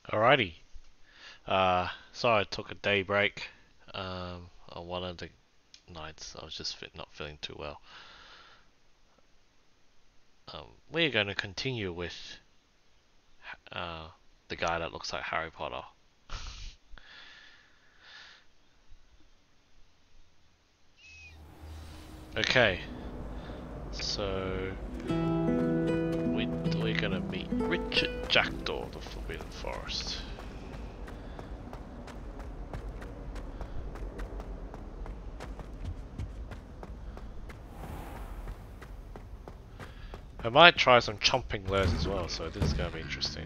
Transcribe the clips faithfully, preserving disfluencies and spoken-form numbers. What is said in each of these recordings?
Alrighty. Uh, sorry I took a day break um, on one of the nights. I was just fit, not feeling too well. Um, we're going to continue with uh, the guy that looks like Harry Potter. Okay, so we, we're going to meet Richard Jackdaw, the Forbidden Forest. I might try some chomping lures as well, so this is going to be interesting.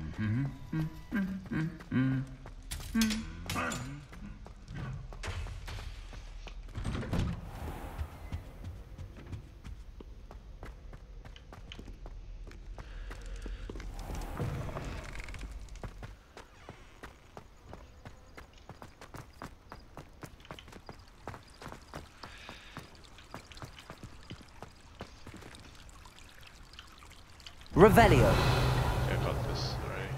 Revelio. Yeah, I got this already.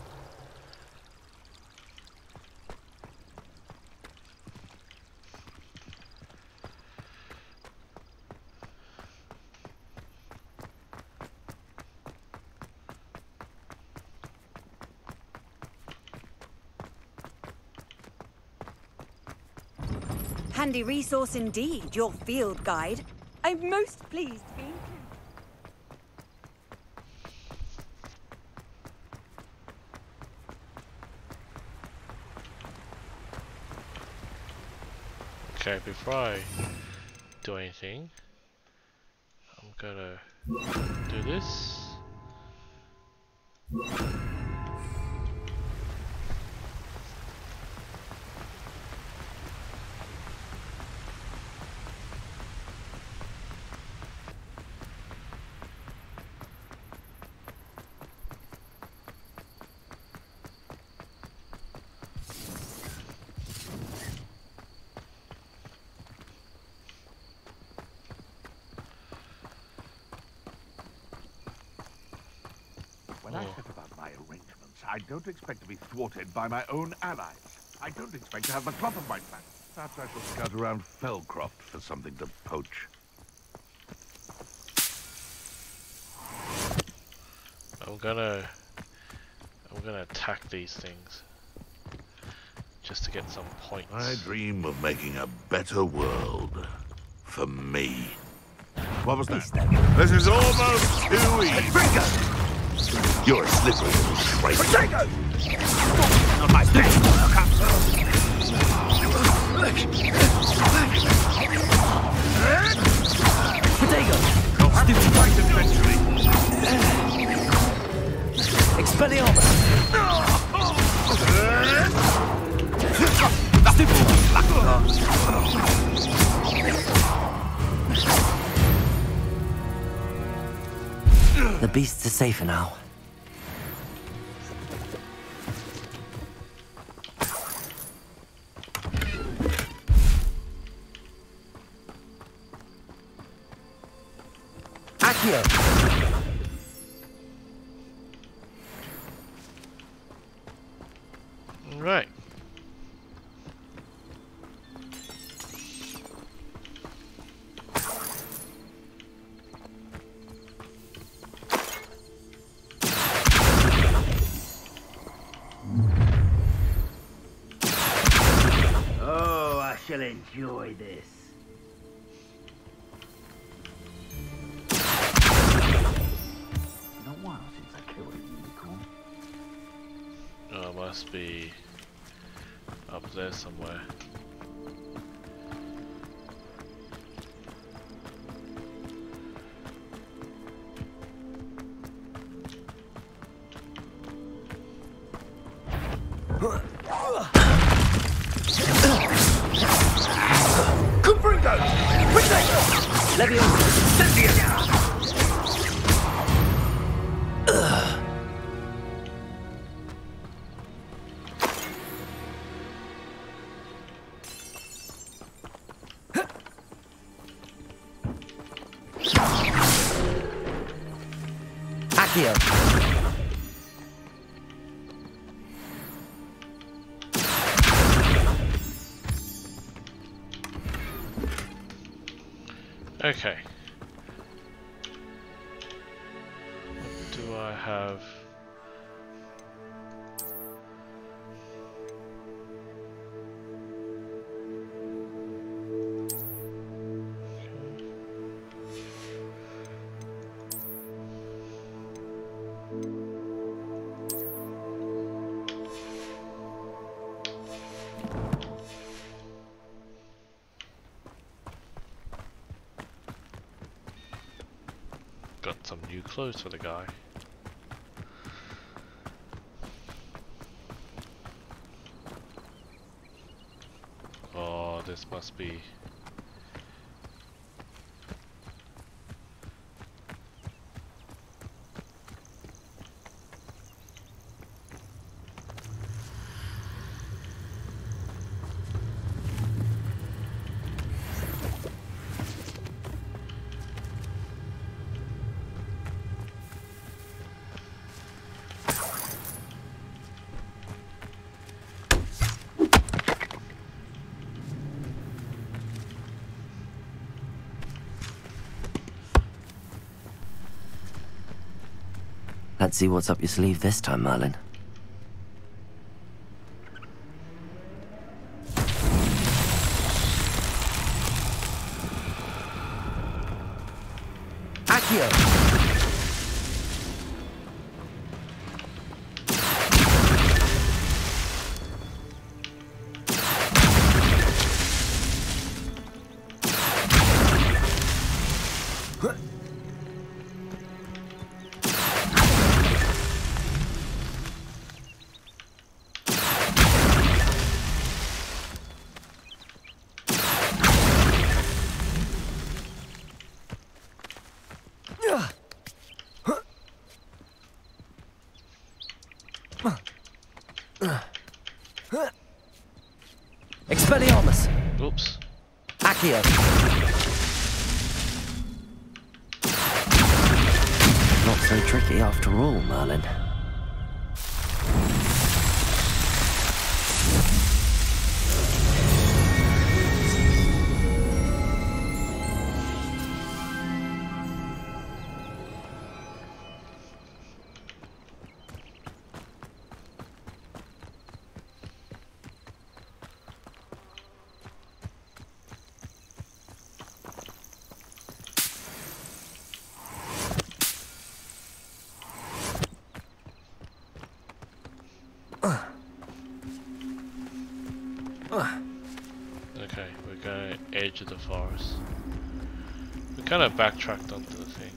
Handy resource indeed, your field guide. I'm most pleased to be included. Okay, before I do anything, I'm gonna do this. When I set about my arrangements, I don't expect to be thwarted by my own allies. I don't expect to have the cloth of my back. Perhaps I shall scout around Fellcroft for something to poach. I'm gonna I'm gonna attack these things just to get some points. I dream of making a better world for me. What was that? This is almost too easy. You're a slippery little traitor. Potato! Not my best Potato. You'll have to fight eventually. Expelliarmus. The beasts are safer now. Accio. Right. Oh, I shall enjoy this. Been a while since I killed a unicorn. Oh, it must be up there somewhere. Cumbringo! Potato! Leviosa. Accio. Okay. What do I have? Got some new clothes for the guy. Oh, this must be... Let's see what's up your sleeve this time, Merlin. Accio! Expelliarmus! Oops. Accio! Not so tricky after all, Merlin. Okay, we're going edge of the forest. We kind of backtracked onto the thing.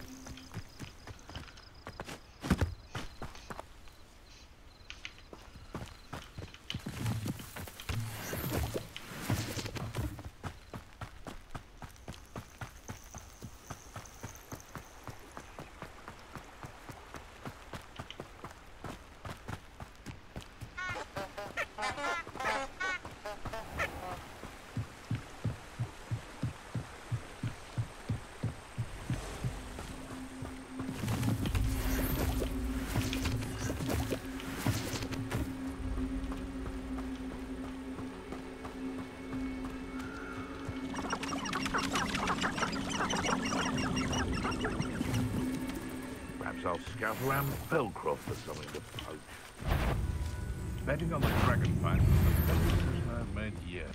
I'll scout around Felcroft for something to poach. Betting on the dragon fight was the best decision I've made yet.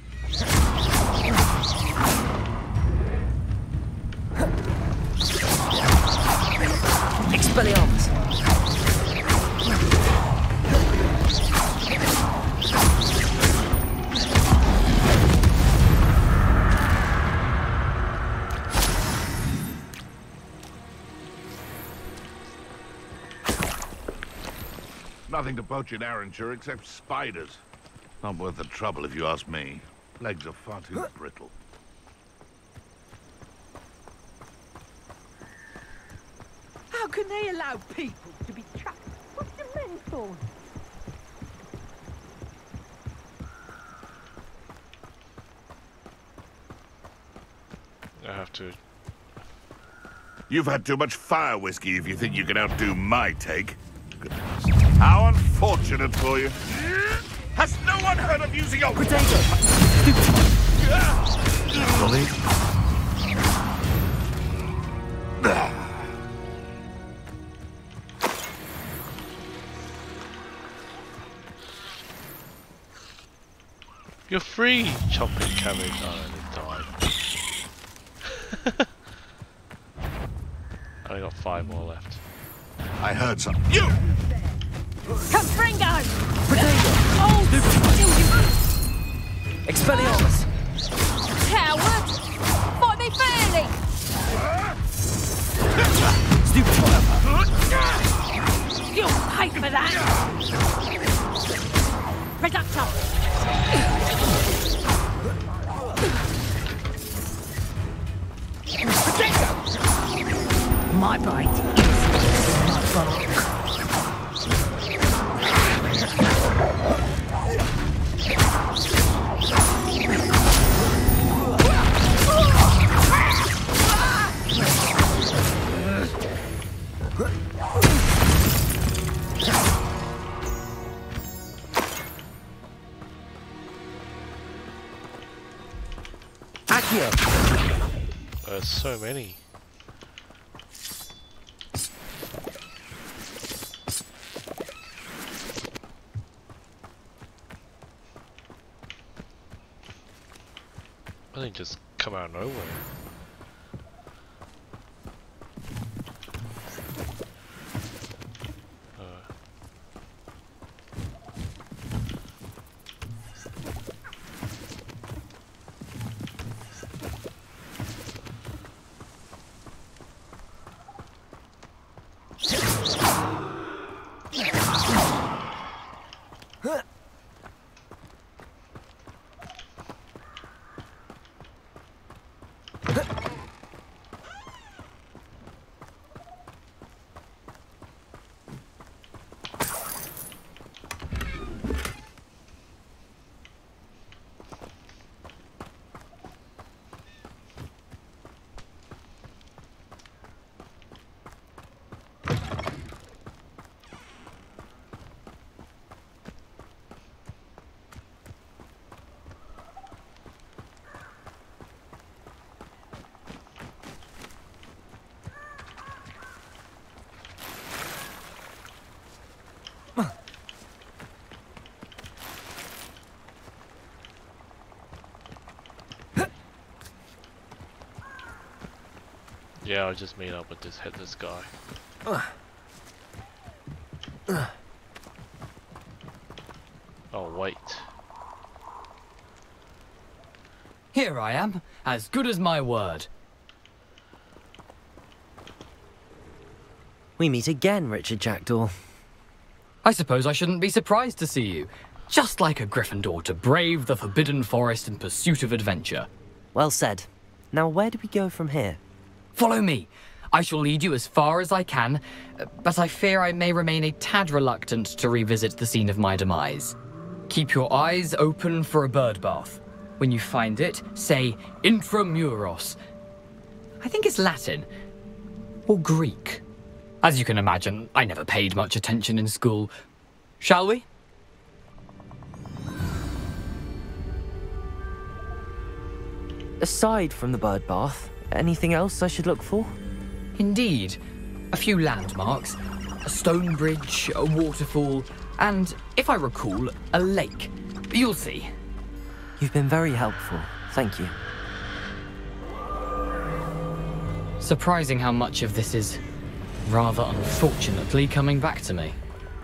Expelliarmus! Nothing to poach in Arranshire except spiders. Not worth the trouble if you ask me. Legs are far too brittle. How can they allow people to be trapped? What's the men for? I have to. You've had too much fire whiskey if you think you can outdo my take. How unfortunate for you. Has no one heard of using a... Potato! Golly. You're free, chocolate cabbage. Oh, no, they died. I only got five more left. I heard some. You! Confringo! Oh! Expelliarmus! Coward! Fight me fairly! Stupid fire! You'll pay for that! Reductor! My bite is my bark. Accio! There's so many. I think just come out of nowhere. Yeah, I'll just meet up with this headless guy. Uh. Uh. Oh, wait. Here I am, as good as my word. We meet again, Richard Jackdaw. I suppose I shouldn't be surprised to see you. Just like a Gryffindor to brave the Forbidden Forest in pursuit of adventure. Well said. Now where do we go from here? Follow me. I shall lead you as far as I can, but I fear I may remain a tad reluctant to revisit the scene of my demise. Keep your eyes open for a bird bath. When you find it, say intramuros. I think it's Latin. Or Greek. As you can imagine, I never paid much attention in school. Shall we? Aside from the bird bath, anything else I should look for? Indeed. A few landmarks, a stone bridge, a waterfall, and, if I recall, a lake. You'll see. You've been very helpful. Thank you. Surprising how much of this is, rather unfortunately, coming back to me.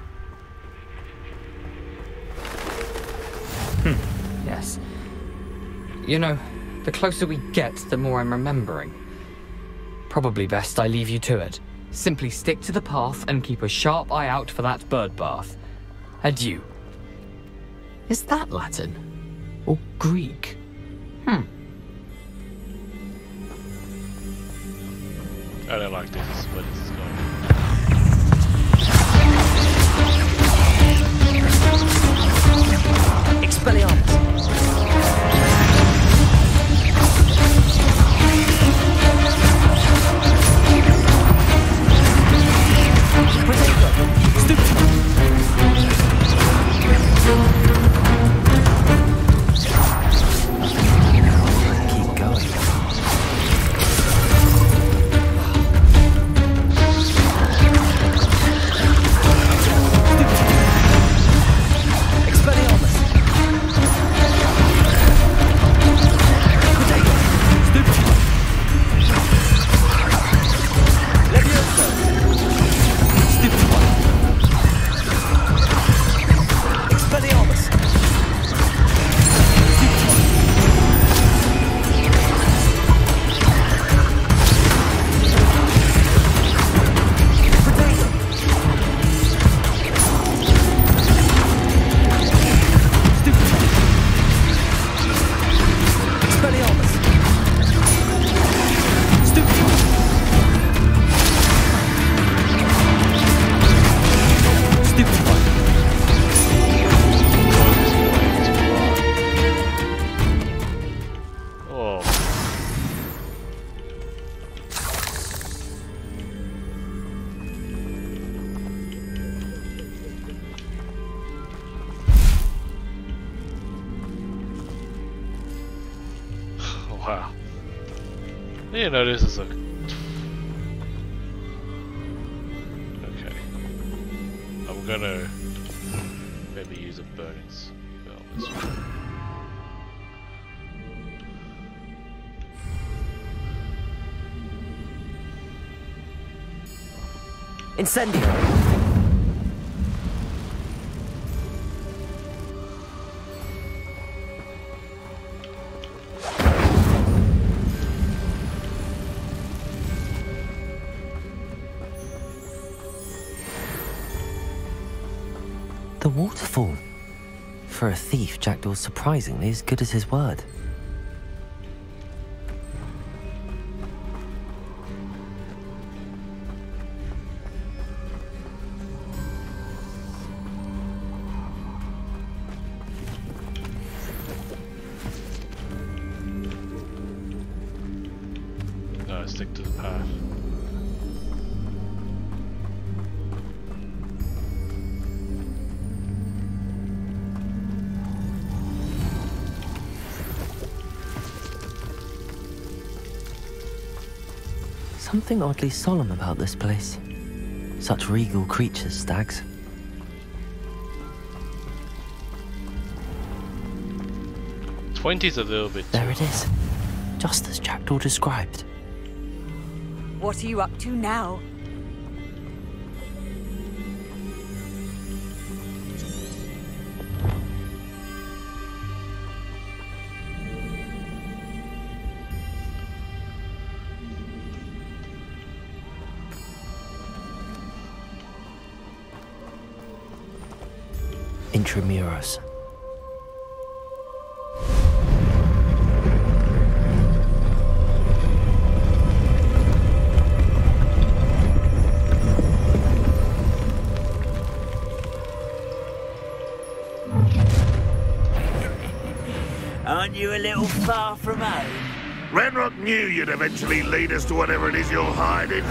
Hmm, yes. You know, the closer we get, the more I'm remembering. Probably best I leave you to it. Simply stick to the path and keep a sharp eye out for that bird bath. Adieu. Is that Latin? Or Greek? Hmm. I don't like this. Where this is going. Expelliarmus! Stupid. Wow. You know this is a... Okay. I'm gonna maybe use a burning spell this one. Incendio! The waterfall. For a thief, Jackdaw's surprisingly as good as his word. No, stick to the path. Something oddly solemn about this place. Such regal creatures, stags. Twenty's a little bit. There it is. Just as Jackdaw described. What are you up to now? Intramuros. Aren't you a little far from home? Ranrock knew you'd eventually lead us to whatever it is you're hiding.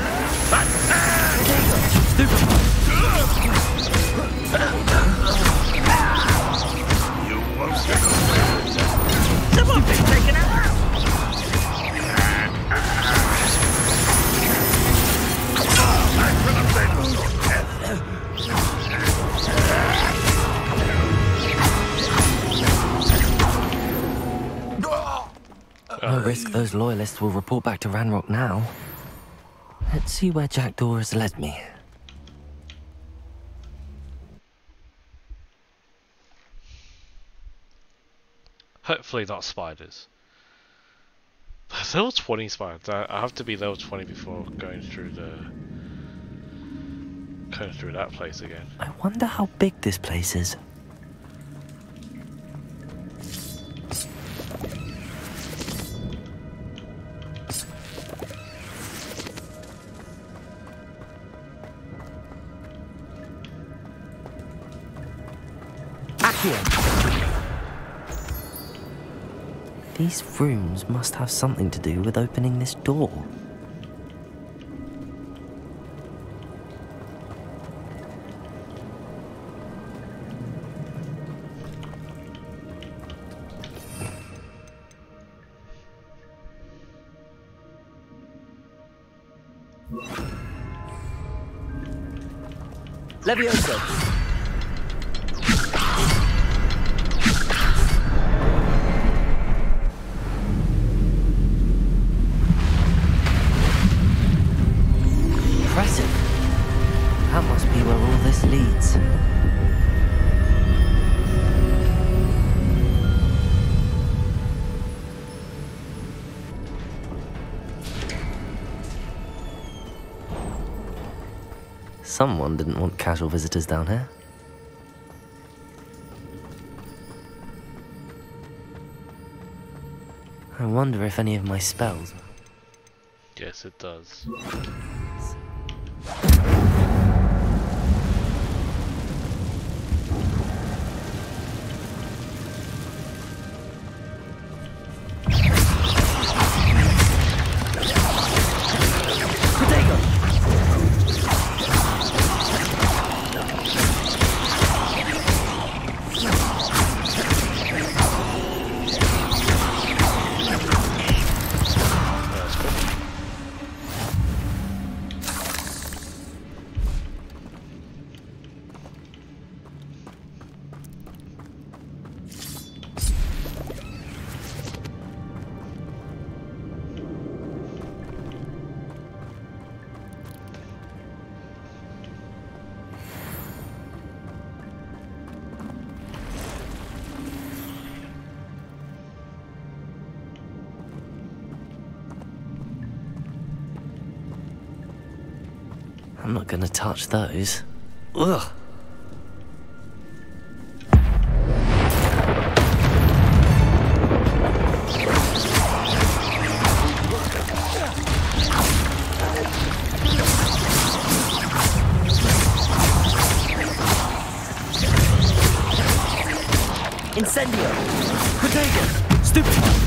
You won't get away. Someone's been taken out! Back for the fence. No risk those loyalists will report back to Ranrock now. Let's see where Jackdaw has led me. Hopefully not spiders. Level twenty spiders. I I have to be level twenty before going through the going through that place again. I wonder how big this place is. These runes must have something to do with opening this door. Levioso! Impressive. That must be where all this leads. Someone didn't want casual visitors down here. I wonder if any of my spells... Yes, it does. I'm not gonna touch those. Ugh. Incendio! Protego! Stupefy!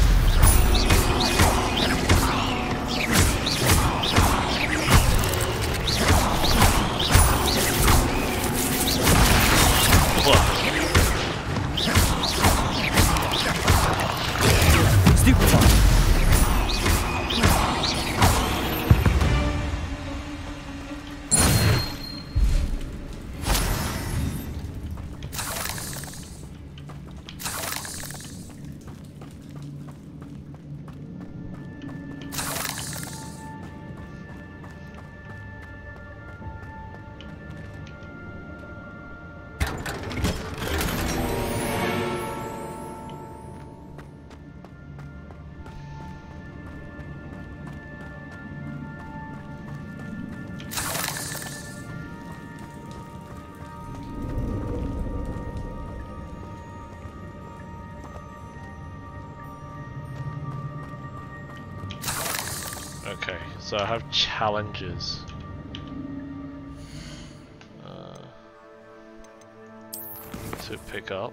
Okay, so I have challenges. Uh, to pick up.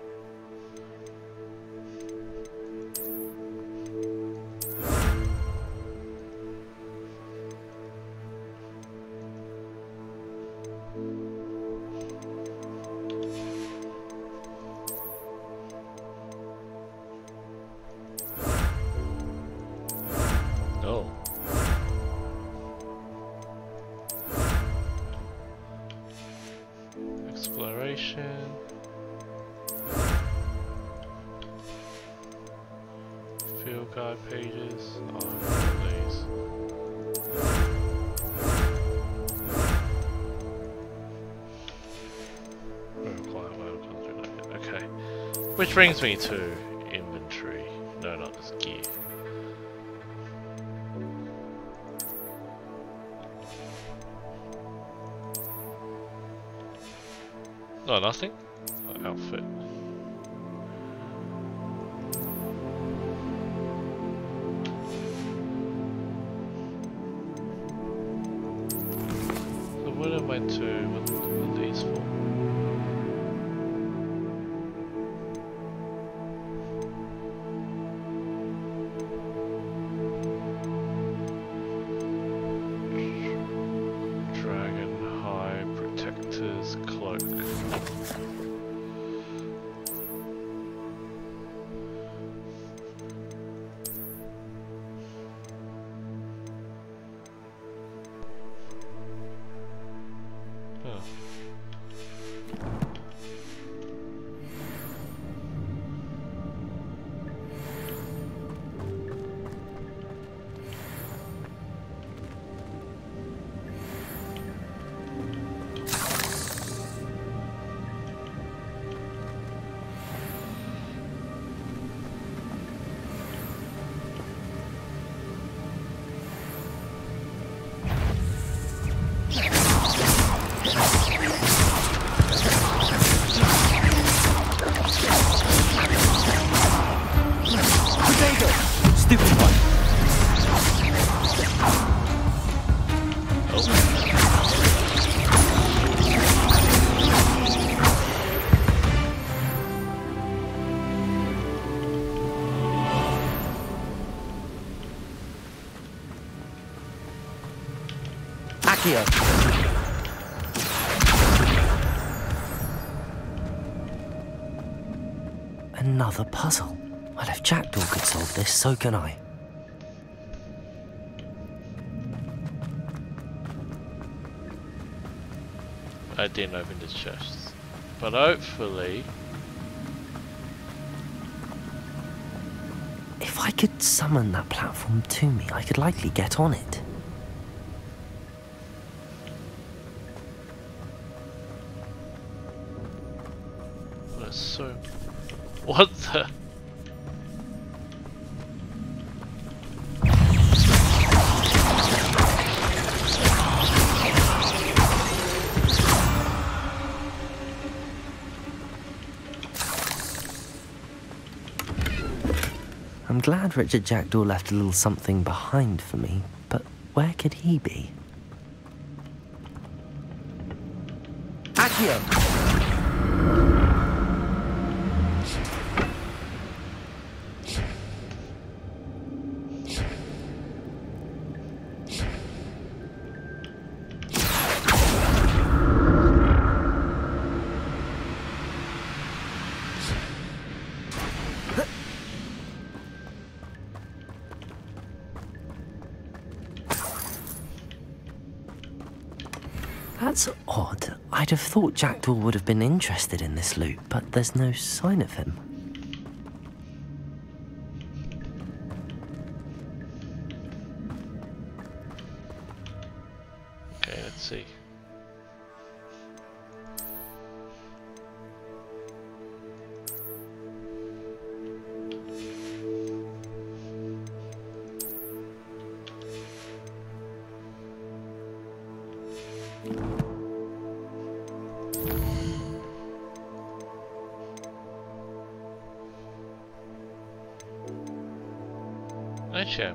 Oh. Exploration. Field guide pages. Oh, I remember these. Okay. Which brings me to inventory. No, not this gear. No, nothing? Oh, outfit. So what am I to, what are these for? Dragon High Protector's Cloak. Huh. Accio. Another puzzle. Well, if Jackdaw could solve this, so can I. I didn't open the chest, but hopefully. If I could summon that platform to me, I could likely get on it. That's so. What the? I'm glad Richard Jackdaw left a little something behind for me, but where could he be? Accio! That's odd. I'd have thought Jackdaw would have been interested in this loot, but there's no sign of him. Okay, let's see. Gotcha.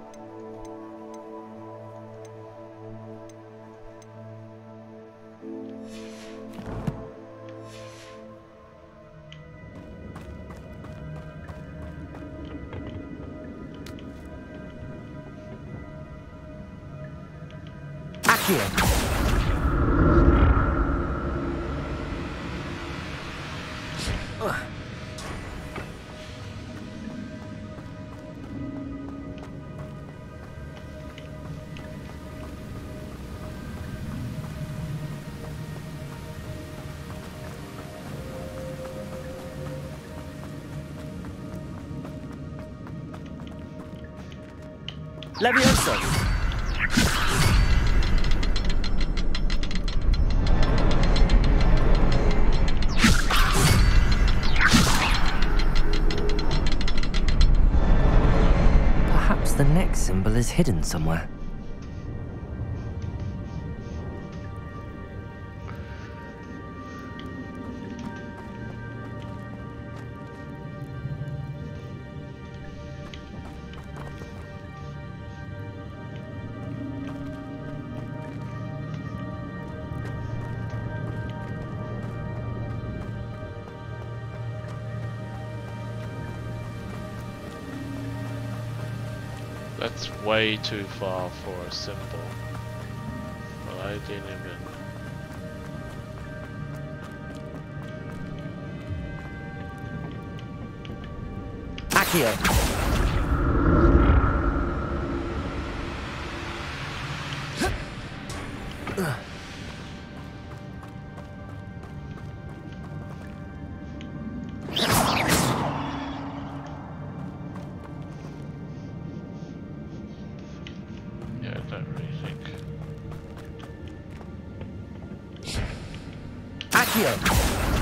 Accio! Levioso! Perhaps the next symbol is hidden somewhere. That's way too far for a symbol. Well, I didn't even... Accio! Yeah, I don't really think... Accio!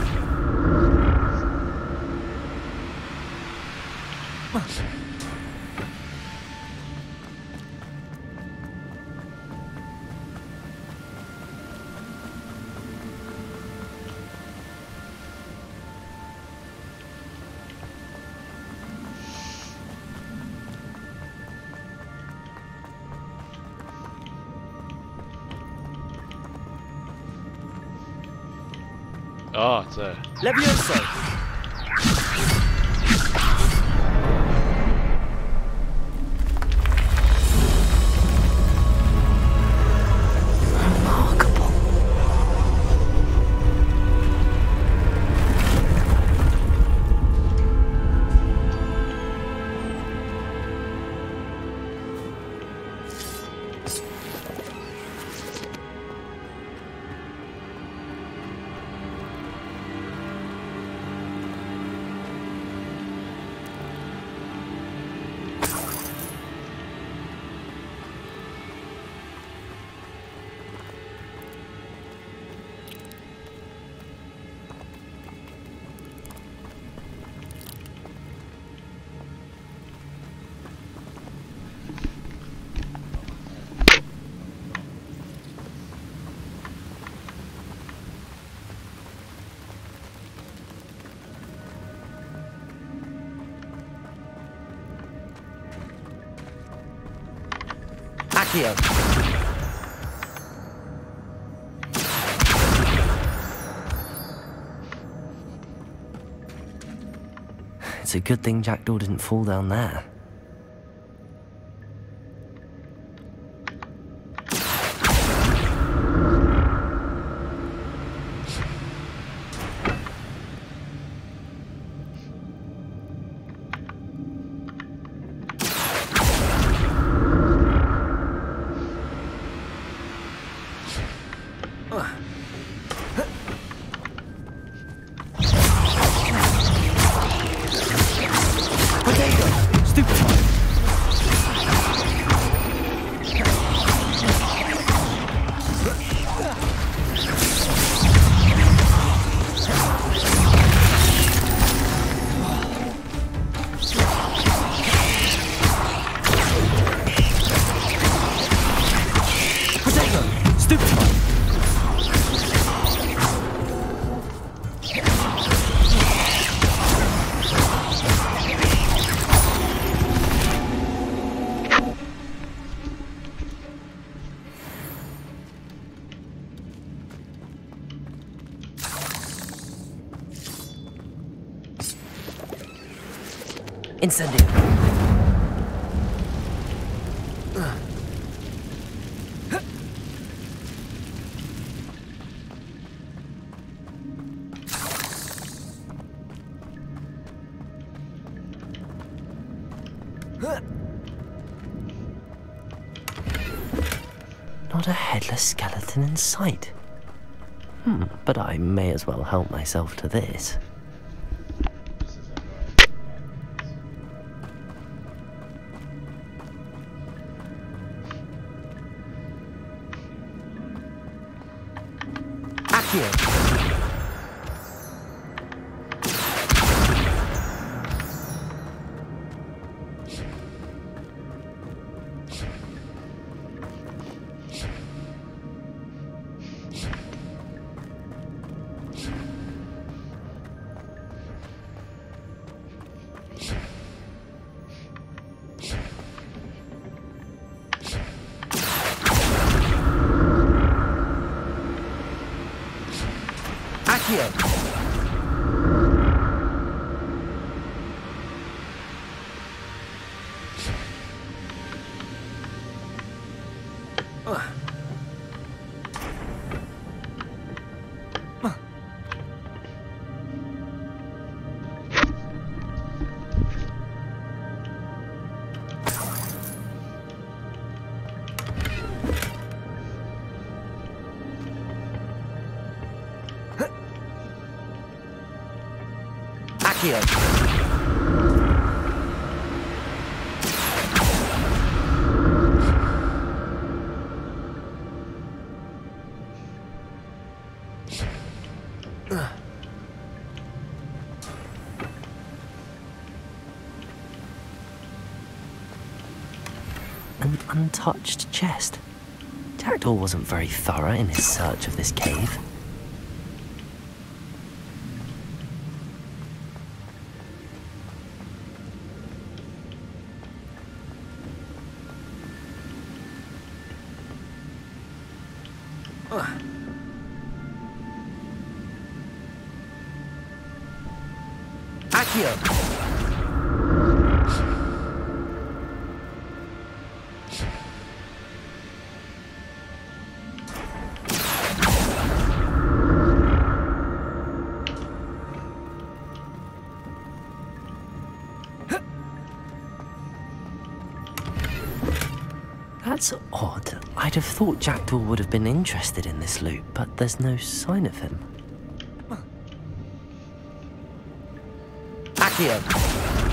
Oh, it's there. Levioso! Accio! It's a good thing Jackdaw didn't fall down there. Incendio. Not a headless skeleton in sight. Hmm, but I may as well help myself to this. An untouched chest. Jackdaw wasn't very thorough in his search of this cave. Accio! That's odd. I'd have thought Jackdaw would have been interested in this loot, but there's no sign of him. Accio!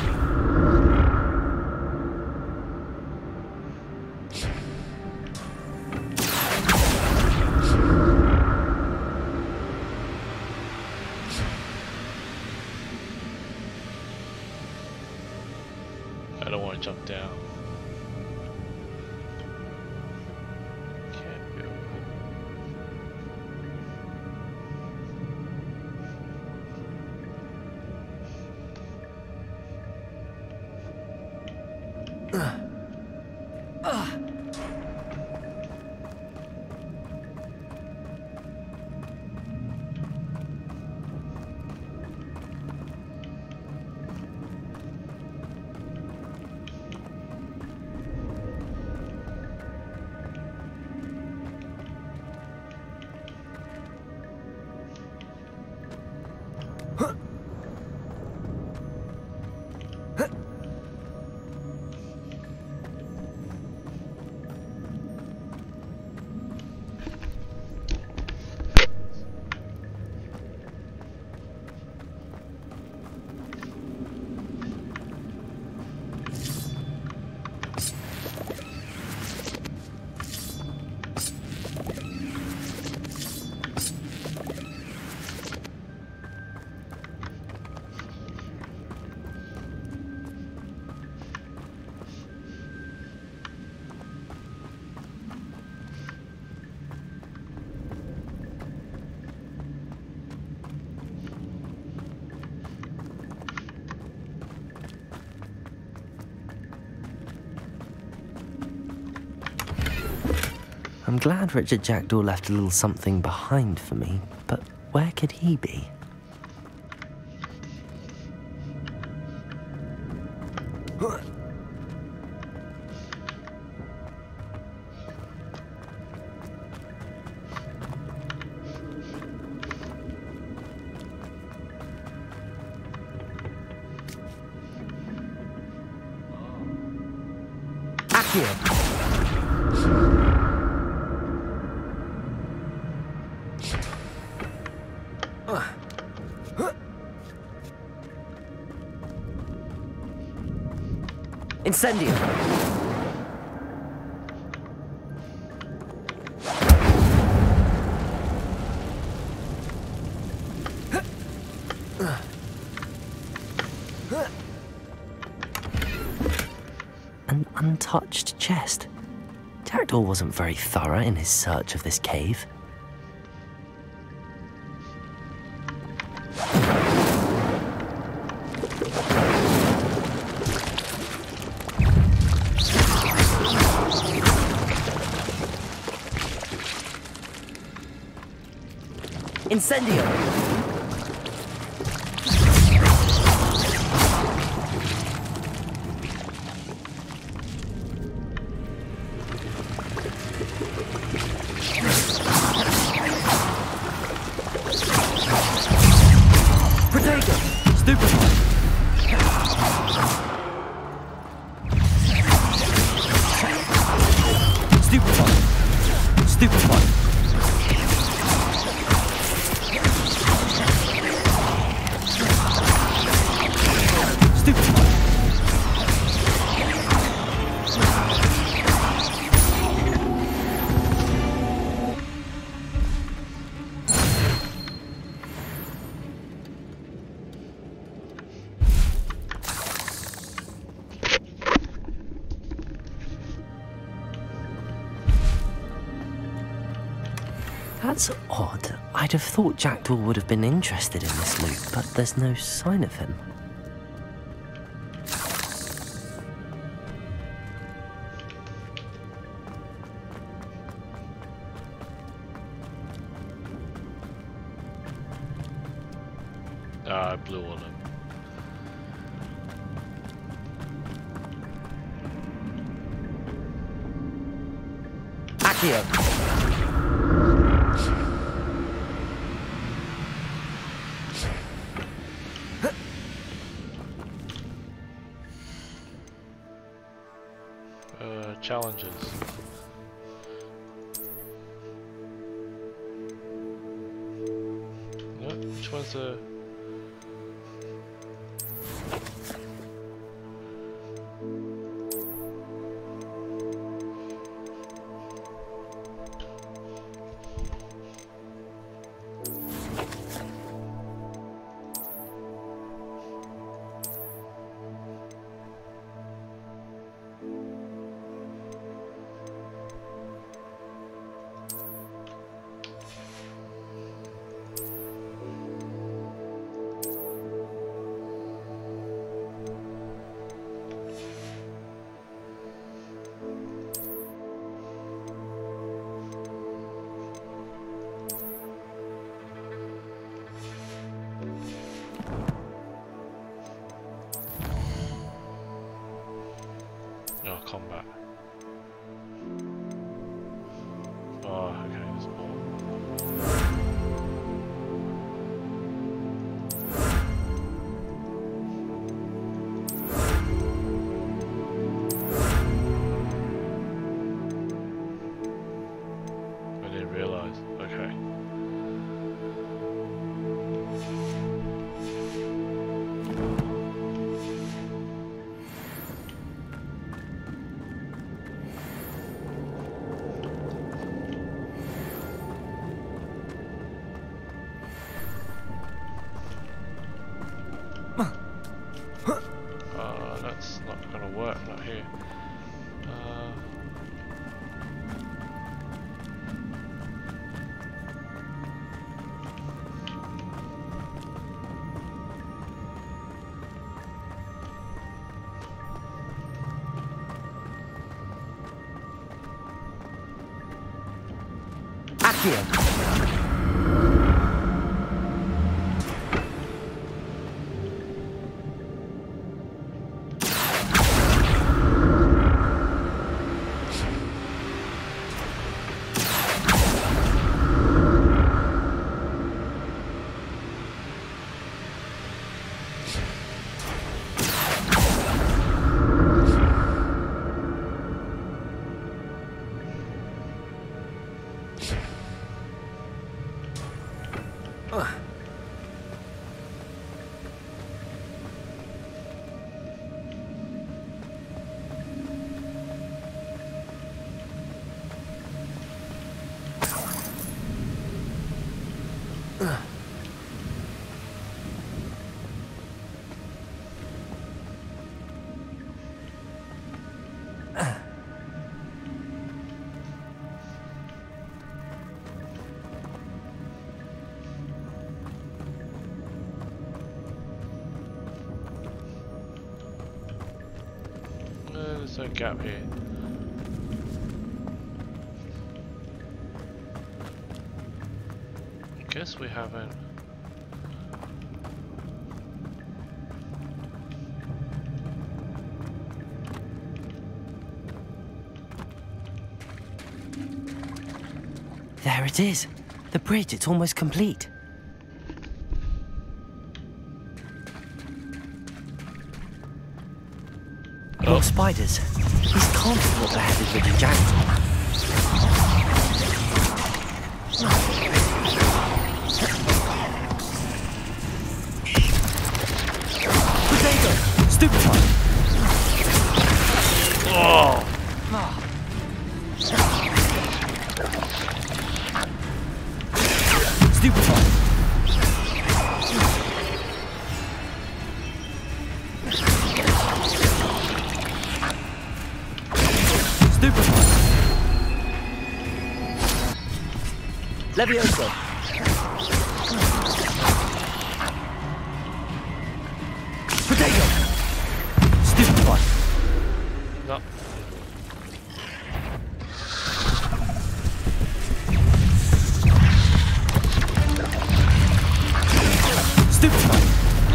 I don't want to jump down. I'm glad Richard Jackdaw left a little something behind for me, but where could he be? Accio! Incendio! An untouched chest. Jackdaw wasn't very thorough in his search of this cave. Incendio! Protego! Stupefy! Stupefy! Stupefy! That's odd. I'd have thought Jackdaw would have been interested in this loot, but there's no sign of him. Ah, I blew on him. Accio! Uh, challenges. No, which one's the... Uh, that's not gonna work, not here. Uh, Accio. There's a gap here. I guess we haven't. There it is. The bridge, it's almost complete. Oh. More spiders. These can't be what they're headed with the jackdaw. Potato! Stupefy! Oh! Stupefy! Stupefy! Levioso! Potato! Stupefy! No. Stupefy!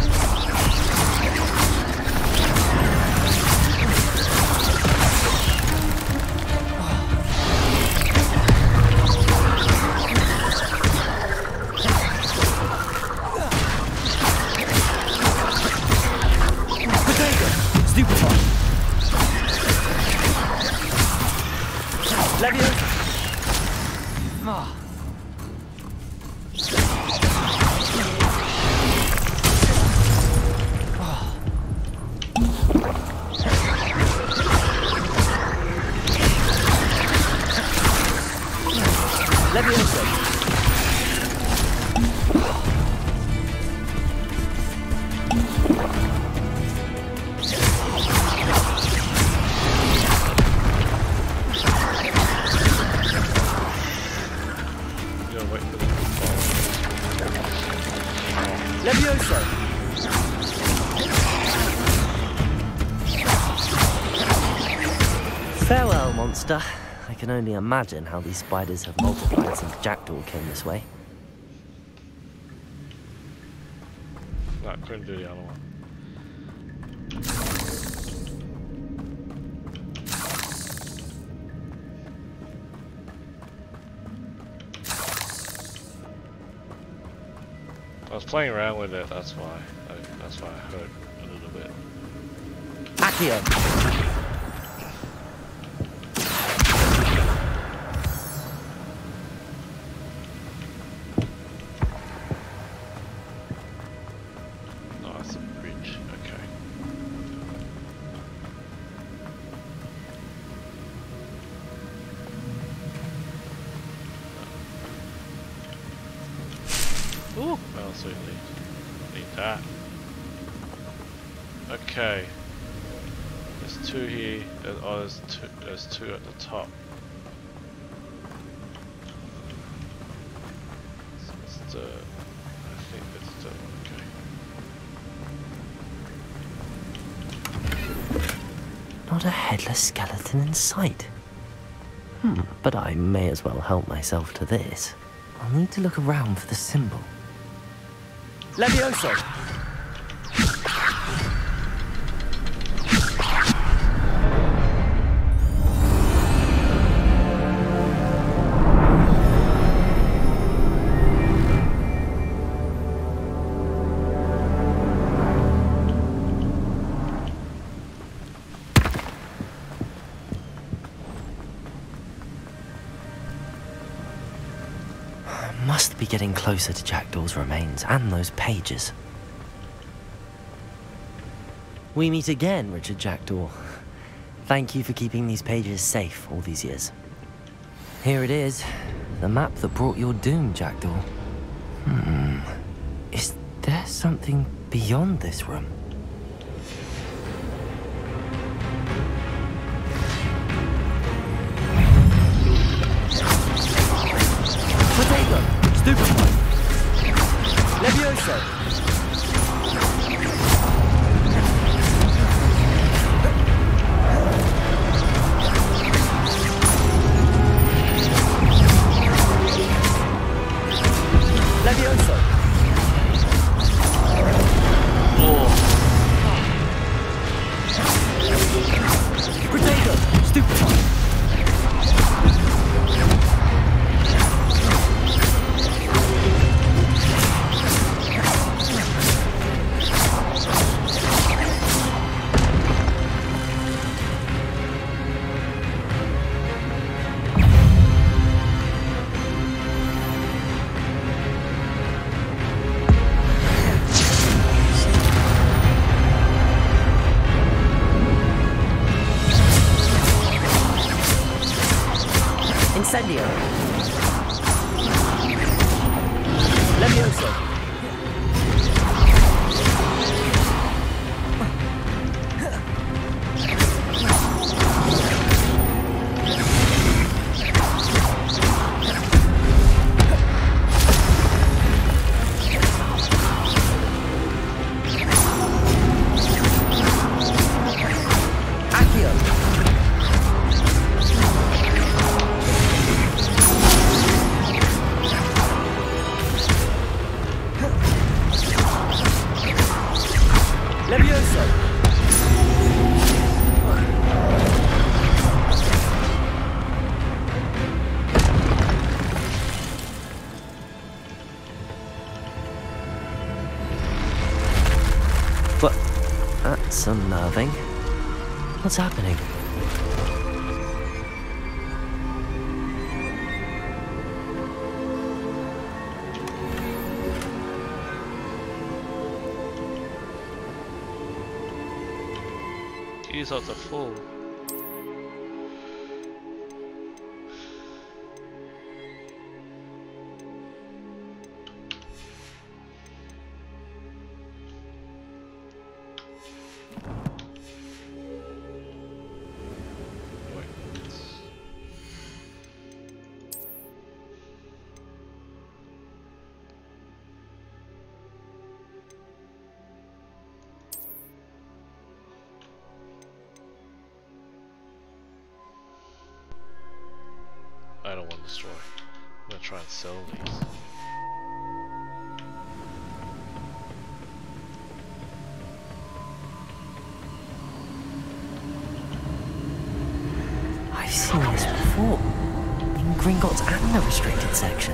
Levioso! Oh. Levioso! Levioso! Farewell, monster. I can only imagine how these spiders have multiplied since Jackdaw came this way. No, couldn't do the other one. I was playing around with it, that's why. I, that's why I hurt a little bit. Accio! Oh, that's a bridge, okay. Ooh, well, certainly need that. Okay. There's two here. There's, oh, there's two. There's two at the top. So it's the. I think it's the. Okay. Not a headless skeleton in sight. Hmm, but I may as well help myself to this. I'll need to look around for the symbol. Levioso! Must be getting closer to Jackdaw's remains and those pages. We meet again, Richard Jackdaw. Thank you for keeping these pages safe all these years. Here it is, the map that brought your doom, Jackdaw. Hmm. Is there something beyond this room? Potato! Stupefy! Levioso! Levioso! Oh! Potato! Stupefy! Incendio. Levioso. But that's unnerving. What's happening? He's not the fool. I don't want to destroy. I'm gonna try and sell these. I've seen this before. In Gringotts and the restricted section.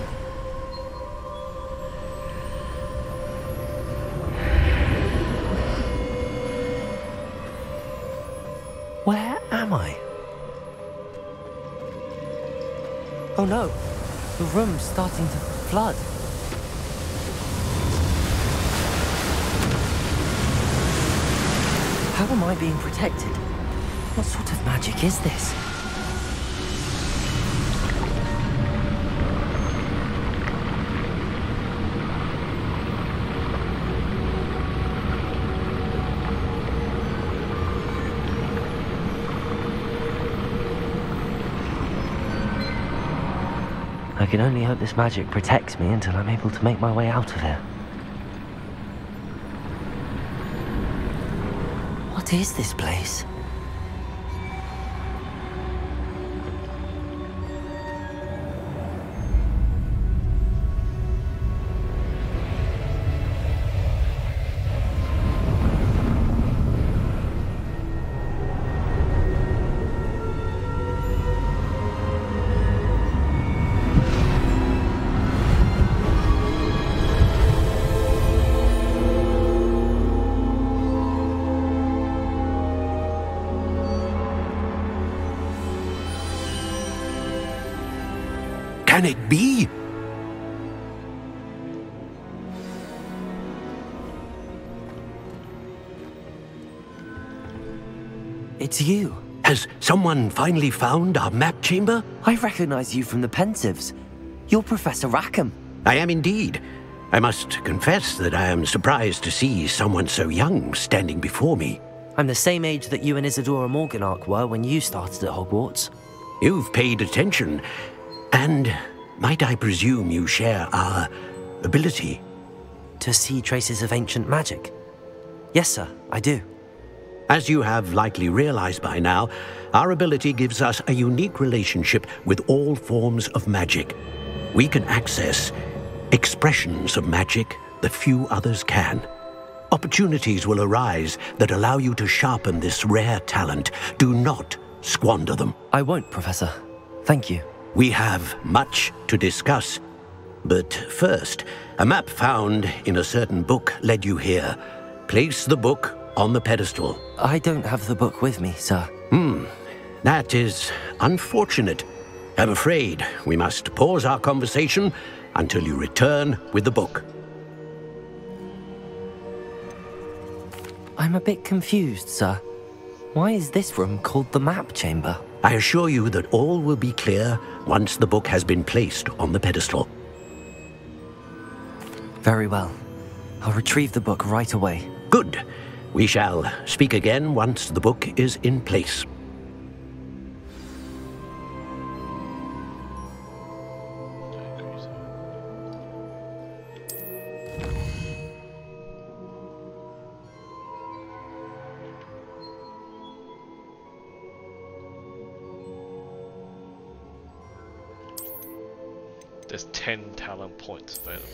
Where am I? Oh no, the room's starting to flood. How am I being protected? What sort of magic is this? can only hope this magic protects me until I'm able to make my way out of here. What is this place? Can it be? It's you. Has someone finally found our map chamber? I recognize you from the Pensives. You're Professor Rackham. I am indeed. I must confess that I am surprised to see someone so young standing before me. I'm the same age that you and Isadora Morganach were when you started at Hogwarts. You've paid attention, and might I presume you share our ability? To see traces of ancient magic? Yes, sir, I do. As you have likely realized by now, our ability gives us a unique relationship with all forms of magic. We can access expressions of magic that few others can. Opportunities will arise that allow you to sharpen this rare talent. Do not squander them. I won't, Professor. Thank you. We have much to discuss. But first, a map found in a certain book led you here. Place the book on the pedestal. I don't have the book with me, sir. Hmm. That is unfortunate. I'm afraid we must pause our conversation until you return with the book. I'm a bit confused, sir. Why is this room called the map chamber? I assure you that all will be clear once the book has been placed on the pedestal. Very well. I'll retrieve the book right away. Good. We shall speak again once the book is in place. There's ten talent points available.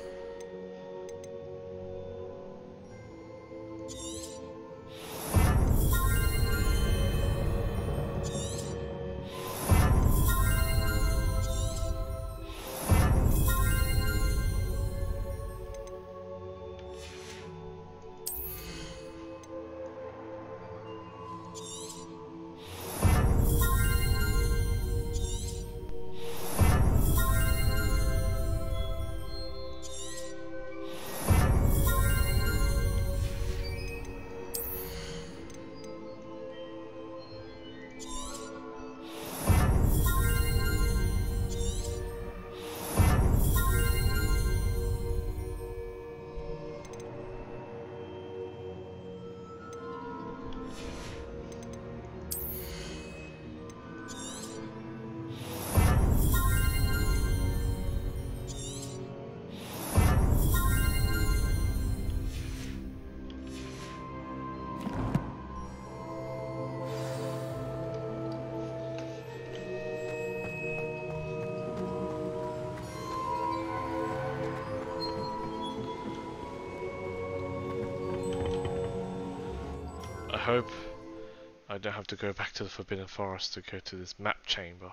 I hope I don't have to go back to the Forbidden Forest to go to this map chamber.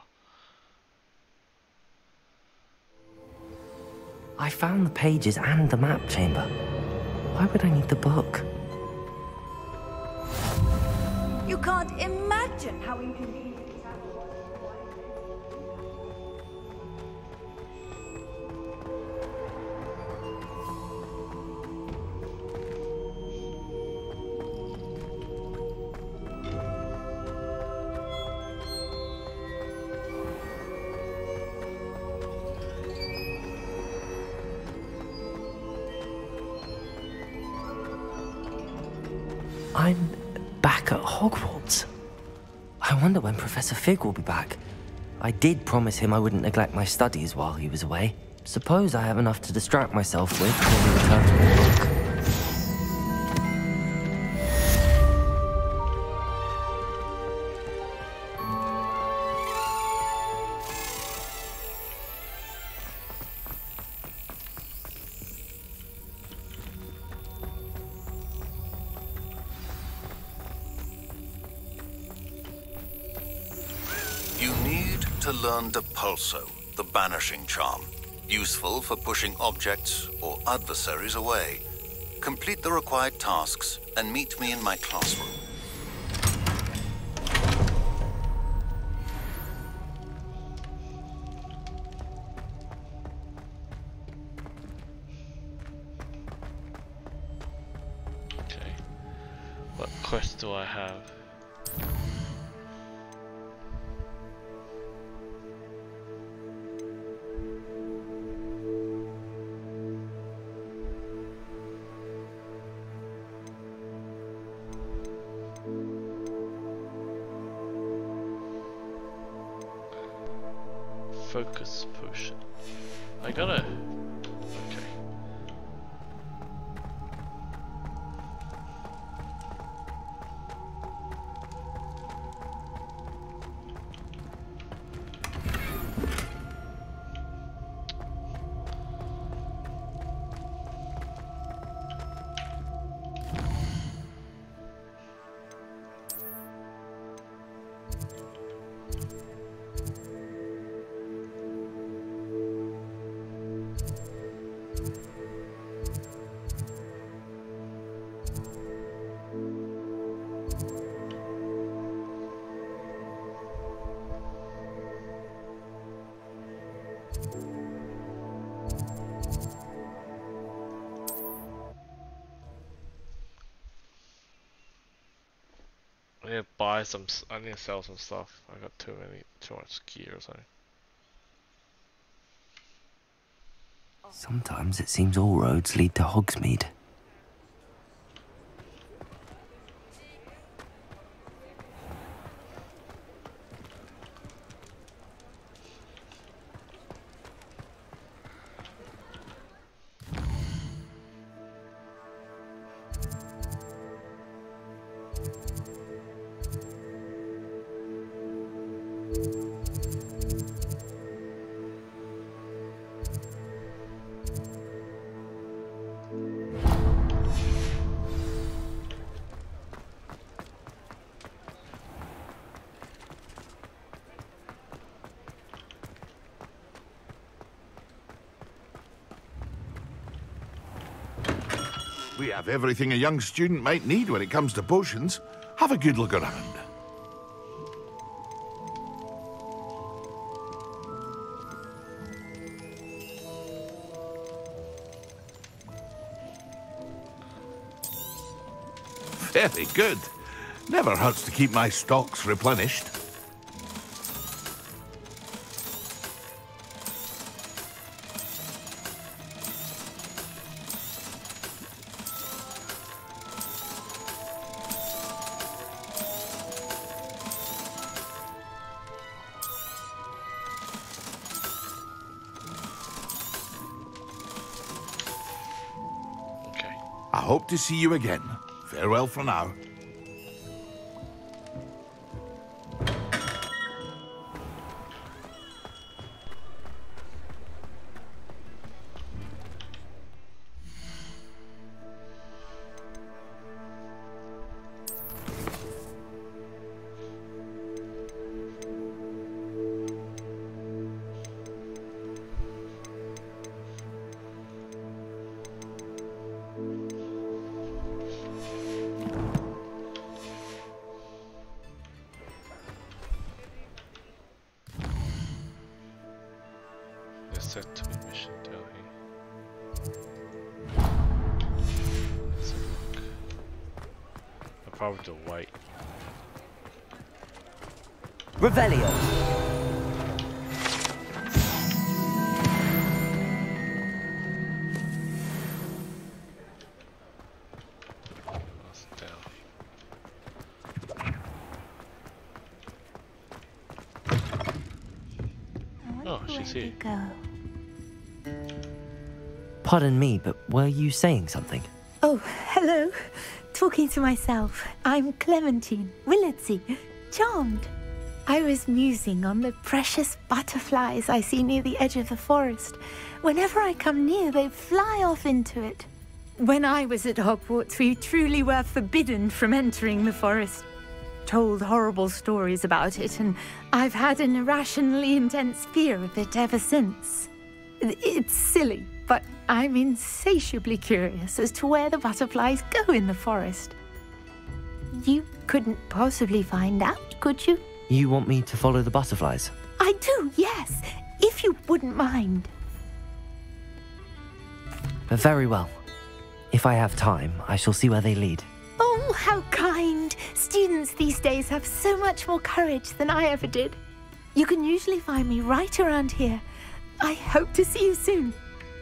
I found the pages and the map chamber. Why would I need the book? You can't imagine how inconvenient that was. I'm back at Hogwarts. I wonder when Professor Fig will be back. I did promise him I wouldn't neglect my studies while he was away. Suppose I have enough to distract myself with when we return to the book. You need to learn Depulso, the banishing charm. Useful for pushing objects or adversaries away. Complete the required tasks and meet me in my classroom. Okay. What quest do I have? Focus potion. I gotta. Okay. I need to buy some. s- I need to sell some stuff. I got too many, too much gear or something. Sometimes it seems all roads lead to Hogsmeade. We have everything a young student might need when it comes to potions. Have a good look around. Very good. Never hurts to keep my stocks replenished. Okay. I hope to see you again. Farewell for now. There's said to be mission down here. Let's have a look. I'll probably do wait. Revelio. That's down. she's here. Go. Pardon me, but were you saying something? Oh, hello. Talking to myself. I'm Clementine, Willardsey, charmed. I was musing on the precious butterflies I see near the edge of the forest. Whenever I come near, they fly off into it. When I was at Hogwarts, we truly were forbidden from entering the forest. Told horrible stories about it, and I've had an irrationally intense fear of it ever since. It's silly, but I'm insatiably curious as to where the butterflies go in the forest. You couldn't possibly find out, could you? You want me to follow the butterflies? I do, yes, if you wouldn't mind. Very well. If I have time, I shall see where they lead. Oh, how kind! Students these days have so much more courage than I ever did. You can usually find me right around here. I hope to see you soon.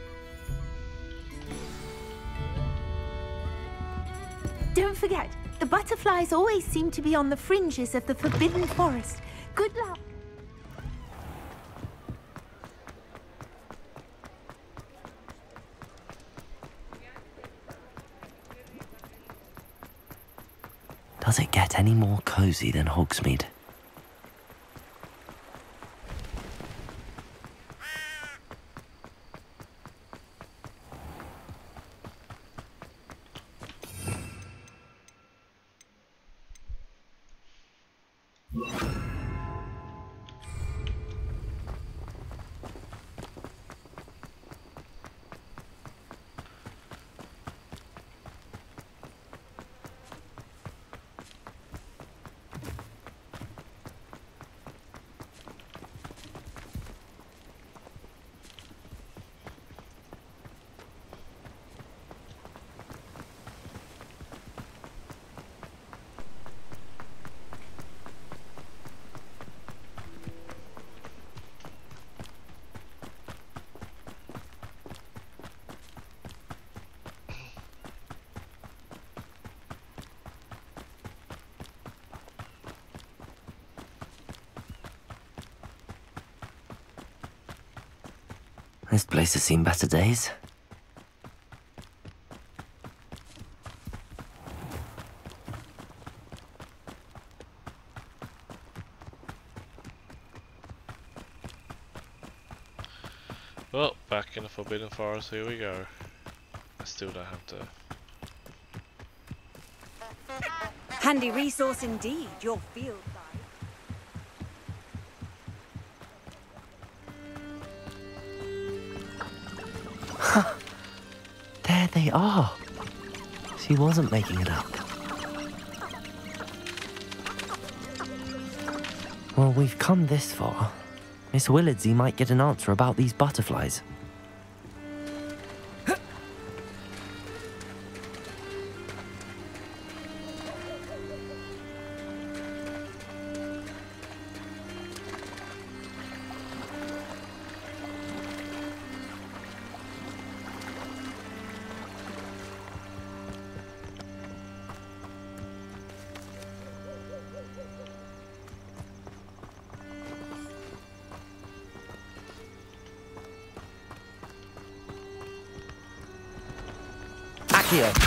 Don't forget, the butterflies always seem to be on the fringes of the Forbidden Forest. Good luck. Does it get any more cozy than Hogsmeade? This place has seen better days. Well, back in the Forbidden Forest, here we go. I still don't have to... Handy resource indeed, your field guide. There they are. She wasn't making it up. Well, we've come this far. Miss Willardsey might get an answer about these butterflies. Here.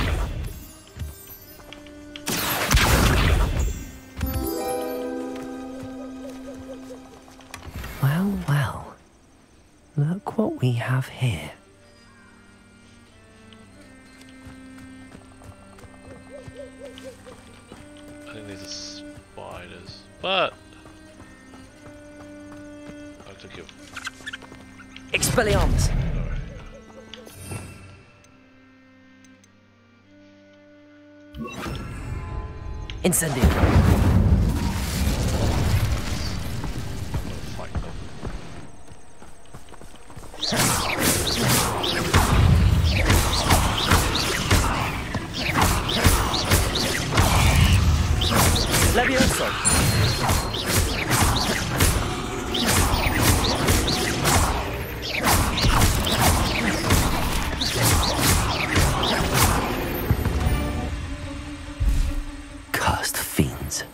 Well, well. Look what we have here. I think these are spiders, but I took it. Expelliarmus! Incendio. Fight them. Levioso. Cursed fiends.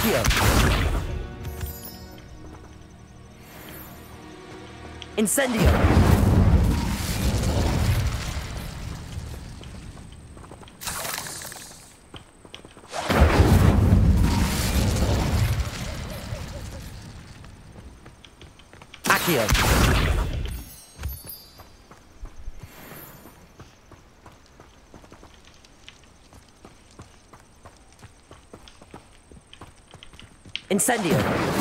Accio! Incendio! Accio! Incendio!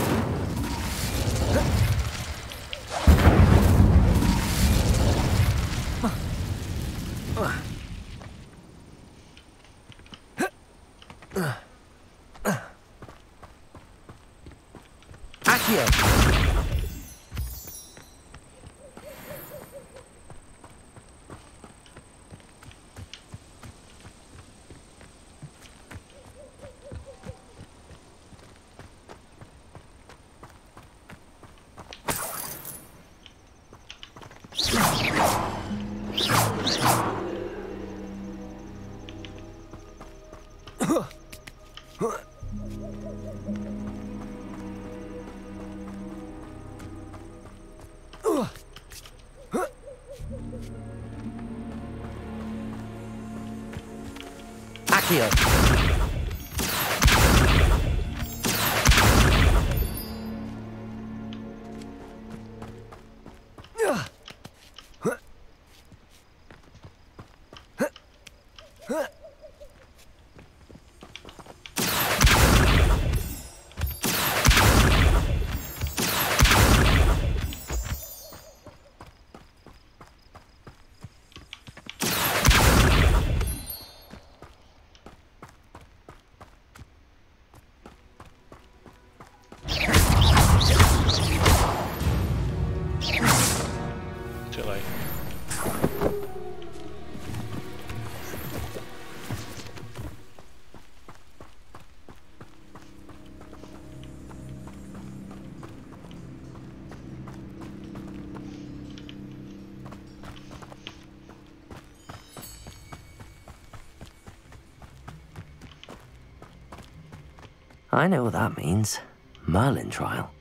Accio! Accio! Too late. I know what that means. Merlin trial.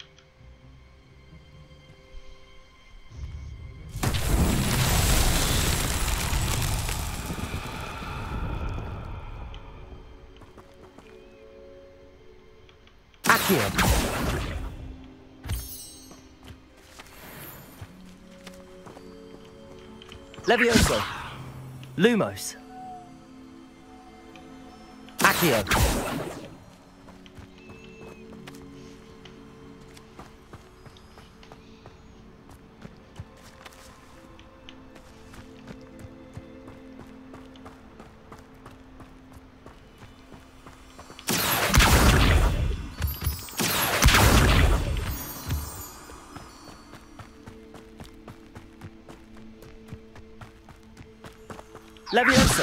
Accio! Levioso! Lumos! Accio! Levioso!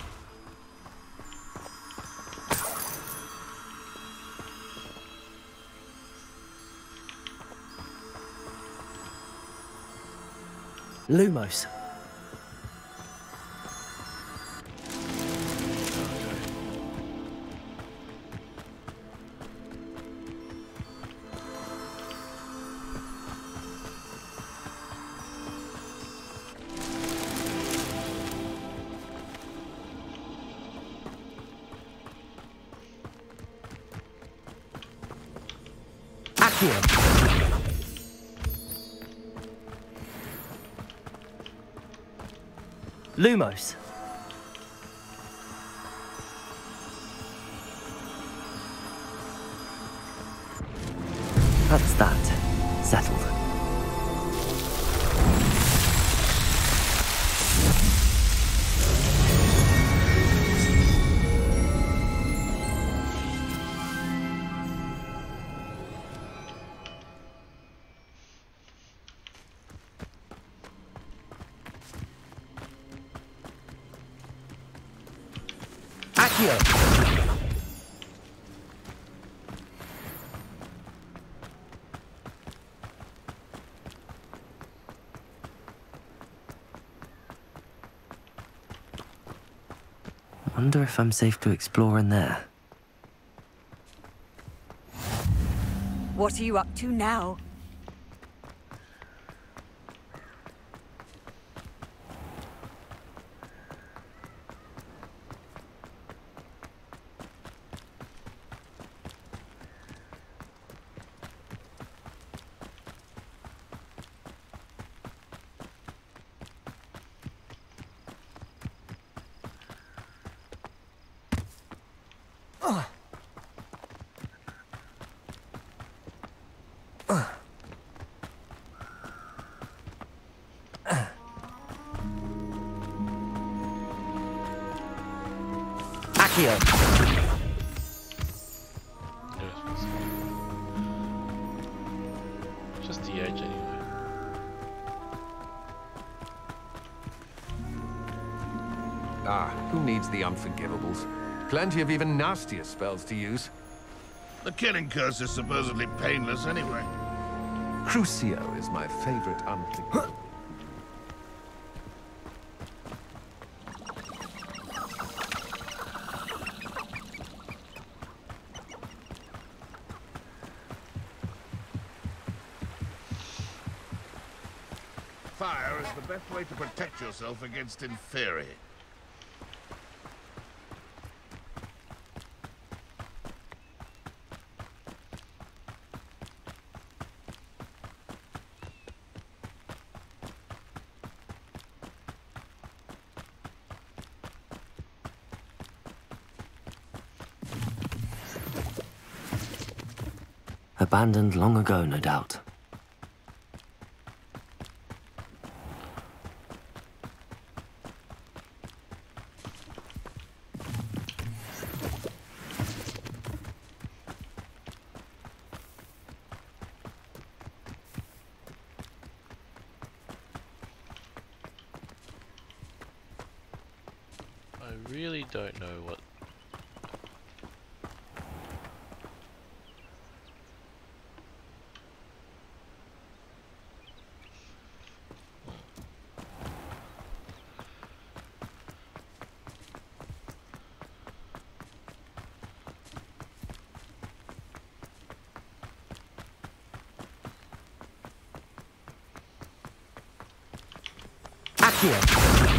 Lumos. Accio! Lumos. That's that. Settled. Accio! Wonder if I'm safe to explore in there. What are you up to now? Accio. Just the edge anyway. Ah, who needs the unforgivables? Plenty of even nastier spells to use. The killing curse is supposedly painless anyway. Crucio is my favorite unforgivable. Fire is the best way to protect yourself against inferi. Abandoned long ago, no doubt. I really don't know what. Accio.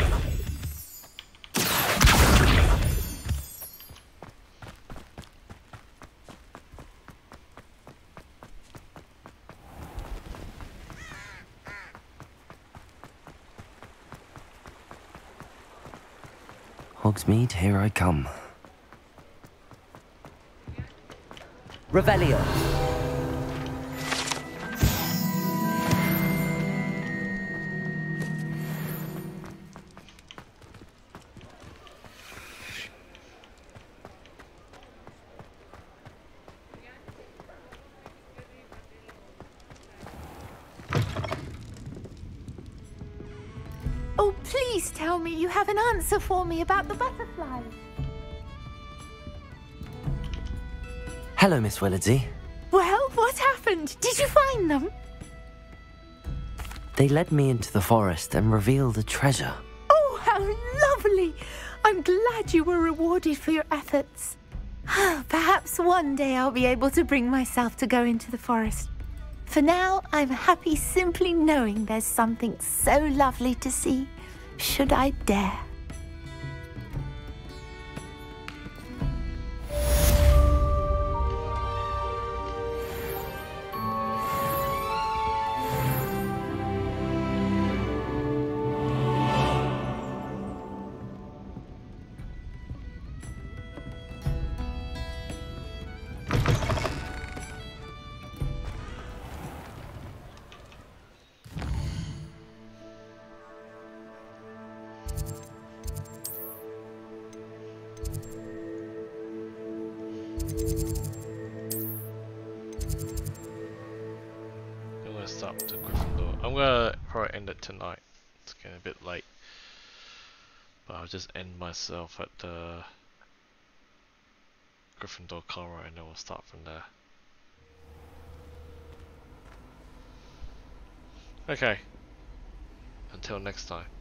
Hogsmeade, here I come. Revelio. Oh, please tell me you have an answer for me about the butterflies. Hello, Miss Willardsey. Well, what happened? Did you find them? They led me into the forest and revealed a treasure. Oh, how lovely! I'm glad you were rewarded for your efforts. Perhaps one day I'll be able to bring myself to go into the forest. For now, I'm happy simply knowing there's something so lovely to see, should I dare. I'm gonna stop to Gryffindor. I'm gonna probably end it tonight. It's getting a bit late. But I'll just end myself at the Gryffindor Conroy and then we'll start from there. Okay. Until next time.